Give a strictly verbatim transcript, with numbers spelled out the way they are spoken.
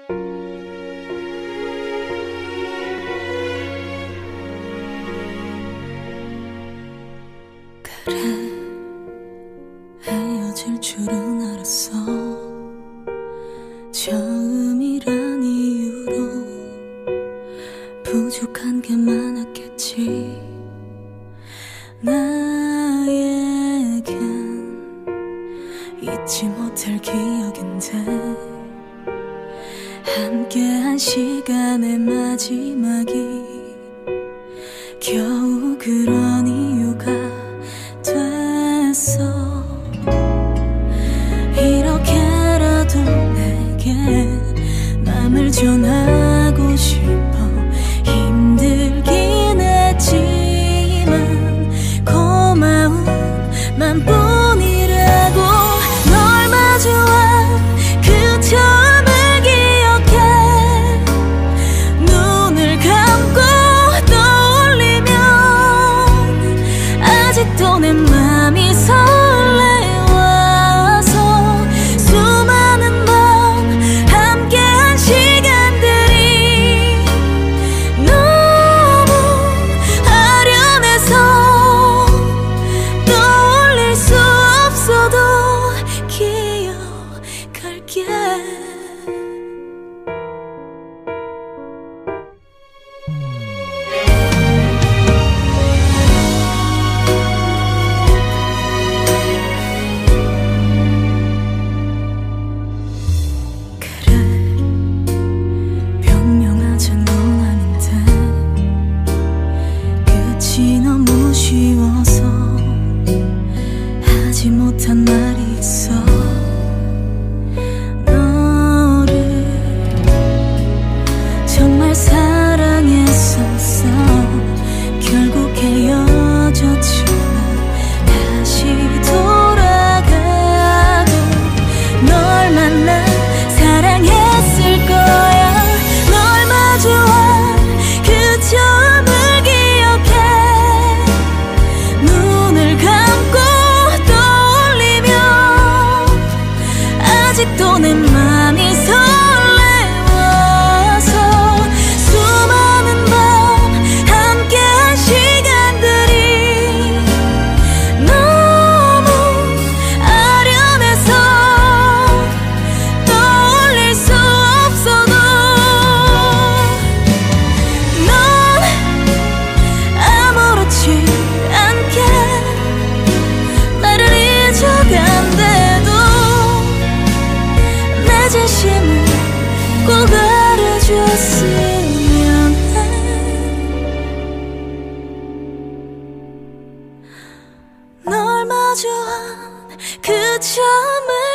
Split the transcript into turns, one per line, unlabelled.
그래, 헤어질 줄은 알았어. 처음이란 이유로 부족한 게 많았겠지. 나에겐 잊지 못할 기억인데, 함께한 시간의 마지막이 겨우 그런 이유가 됐어. 이렇게라도 내게 맘을 전하고 싶어. 힘들긴 했지만 고마운 맘뿐이라고. 널 마주한 그 처음을 기억해. 눈을 감고 떠올리면 아직도 내 맘이 설레와서 수많은 밤 함께한 시간들이 너무 아련해서 떠올릴 수 없어도 기억할게. 변명하자는 건 아닌데 끝이 너무 쉬워서 하지 못한 말이 있어. 너를 정말 사랑했었어. 결국 헤어졌지만 다시 돌아가도 널 만나 사랑했을 거야. 널 마주한 그 처음을 기억해. 눈을 감고 떠올리면 아직도 내 맘이 설레와서 수많은 밤 함께한 시간들이 너무 아련해서 떠올릴 수 없어도 넌 아무렇지 않게 나를 잊어간대도 내 진심을 꼭 알아줬으면 해. 널 마주한 그 처음을